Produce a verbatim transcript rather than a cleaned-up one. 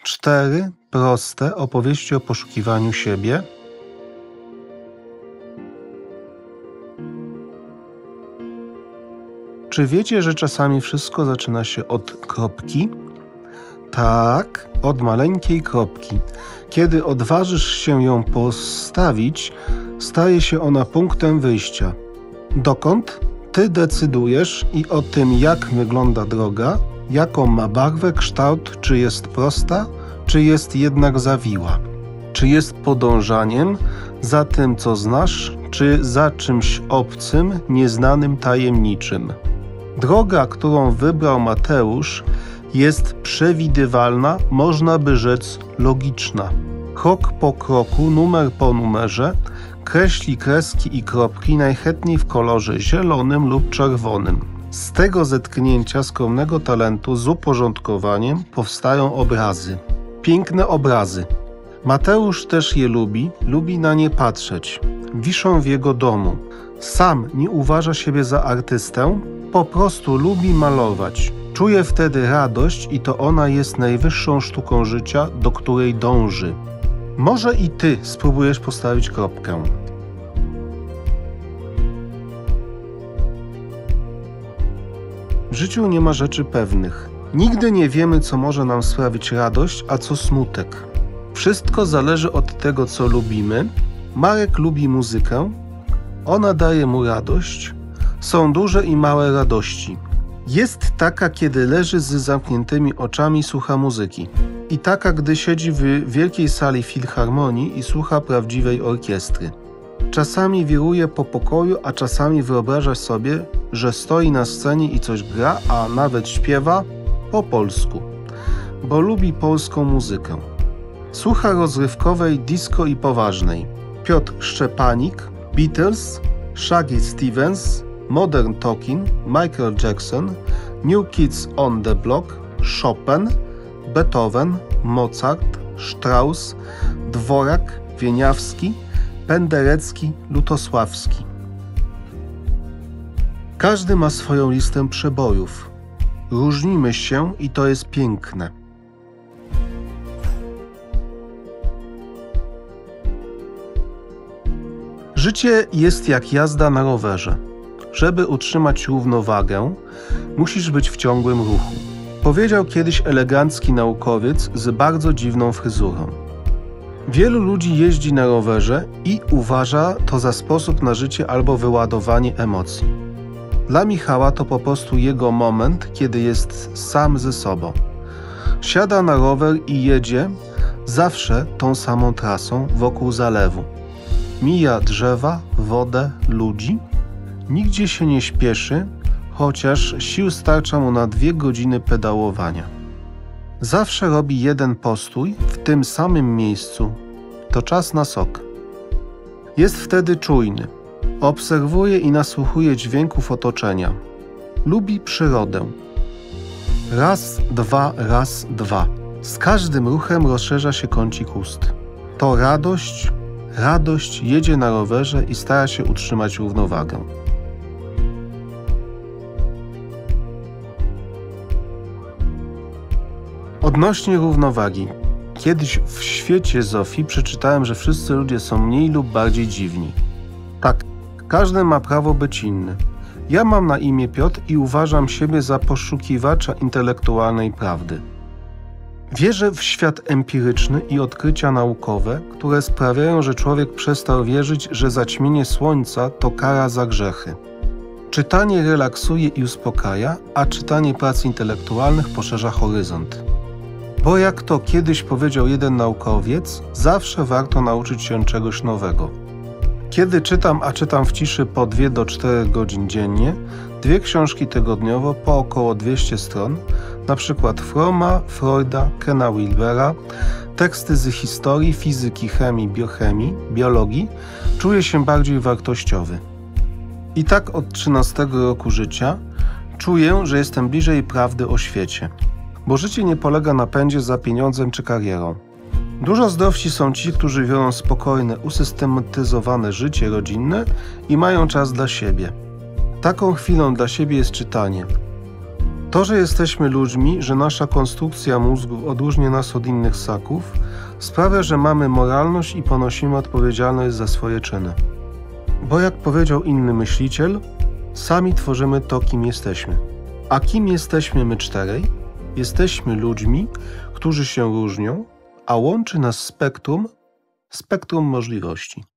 Cztery proste opowieści o poszukiwaniu siebie. Czy wiecie, że czasami wszystko zaczyna się od kropki? Tak, od maleńkiej kropki. Kiedy odważysz się ją postawić, staje się ona punktem wyjścia. Dokąd? Ty decydujesz i o tym, jak wygląda droga, jaką ma barwę, kształt, czy jest prosta, czy jest jednak zawiła. Czy jest podążaniem za tym, co znasz, czy za czymś obcym, nieznanym, tajemniczym. Droga, którą wybrał Mateusz, jest przewidywalna, można by rzec logiczna. Krok po kroku, numer po numerze, kreśli kreski i kropki najchętniej w kolorze zielonym lub czerwonym. Z tego zetknięcia skromnego talentu z uporządkowaniem powstają obrazy. Piękne obrazy. Mateusz też je lubi, lubi na nie patrzeć. Wiszą w jego domu. Sam nie uważa siebie za artystę, po prostu lubi malować. Czuje wtedy radość i to ona jest najwyższą sztuką życia, do której dąży. Może i ty spróbujesz postawić kropkę. W życiu nie ma rzeczy pewnych. Nigdy nie wiemy, co może nam sprawić radość, a co smutek. Wszystko zależy od tego, co lubimy. Marek lubi muzykę. Ona daje mu radość. Są duże i małe radości. Jest taka, kiedy leży z zamkniętymi oczami i słucha muzyki. I taka, gdy siedzi w wielkiej sali filharmonii i słucha prawdziwej orkiestry. Czasami wiruje po pokoju, a czasami wyobraża sobie, że stoi na scenie i coś gra, a nawet śpiewa po polsku, bo lubi polską muzykę. Słucha rozrywkowej, disco i poważnej. Piotr Szczepanik, Beatles, Shaggy Stevens, Modern Talking, Michael Jackson, New Kids on the Block, Chopin, Beethoven, Mozart, Strauss, Dworak, Wieniawski, Penderecki, Lutosławski. Każdy ma swoją listę przebojów. Różnimy się i to jest piękne. Życie jest jak jazda na rowerze. Żeby utrzymać równowagę, musisz być w ciągłym ruchu. Powiedział kiedyś elegancki naukowiec z bardzo dziwną fryzurą. Wielu ludzi jeździ na rowerze i uważa to za sposób na życie albo wyładowanie emocji. Dla Michała to po prostu jego moment, kiedy jest sam ze sobą. Siada na rower i jedzie zawsze tą samą trasą wokół zalewu. Mija drzewa, wodę, ludzi. Nigdzie się nie śpieszy, chociaż sił starcza mu na dwie godziny pedałowania. Zawsze robi jeden postój w tym samym miejscu. To czas na sok. Jest wtedy czujny. Obserwuje i nasłuchuje dźwięków otoczenia. Lubi przyrodę. Raz, dwa, raz, dwa. Z każdym ruchem rozszerza się kącik ust. To radość, radość, jedzie na rowerze i stara się utrzymać równowagę. Odnośnie równowagi. Kiedyś w świecie Zofii przeczytałem, że wszyscy ludzie są mniej lub bardziej dziwni. Tak, każdy ma prawo być inny. Ja mam na imię Piotr i uważam siebie za poszukiwacza intelektualnej prawdy. Wierzę w świat empiryczny i odkrycia naukowe, które sprawiają, że człowiek przestał wierzyć, że zaćmienie słońca to kara za grzechy. Czytanie relaksuje i uspokaja, a czytanie prac intelektualnych poszerza horyzont. Bo jak to kiedyś powiedział jeden naukowiec, zawsze warto nauczyć się czegoś nowego. Kiedy czytam, a czytam w ciszy po dwie do czterech godzin dziennie, dwie książki tygodniowo po około dwieście stron, na przykład Froma, Freuda, Kena Wilbera, teksty z historii, fizyki, chemii, biochemii, biologii, czuję się bardziej wartościowy. I tak od trzynastego roku życia czuję, że jestem bliżej prawdy o świecie. Bo życie nie polega na pędzie za pieniądzem czy karierą. Dużo zdrowsi są ci, którzy wiorą spokojne, usystematyzowane życie rodzinne i mają czas dla siebie. Taką chwilą dla siebie jest czytanie. To, że jesteśmy ludźmi, że nasza konstrukcja mózgu odróżnia nas od innych ssaków, sprawia, że mamy moralność i ponosimy odpowiedzialność za swoje czyny. Bo jak powiedział inny myśliciel, sami tworzymy to, kim jesteśmy. A kim jesteśmy my czterej? Jesteśmy ludźmi, którzy się różnią, a łączy nas spektrum, spektrum możliwości.